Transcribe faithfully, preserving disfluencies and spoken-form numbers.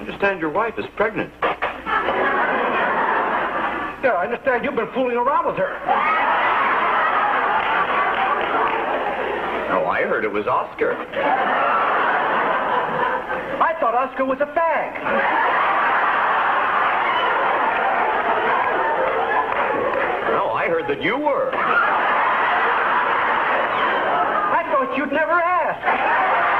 understand your wife is pregnant. Yeah, I understand you've been fooling around with her. No, I heard it was Oscar. I thought Oscar was a fag. No, I heard that you were. I thought you'd never ask.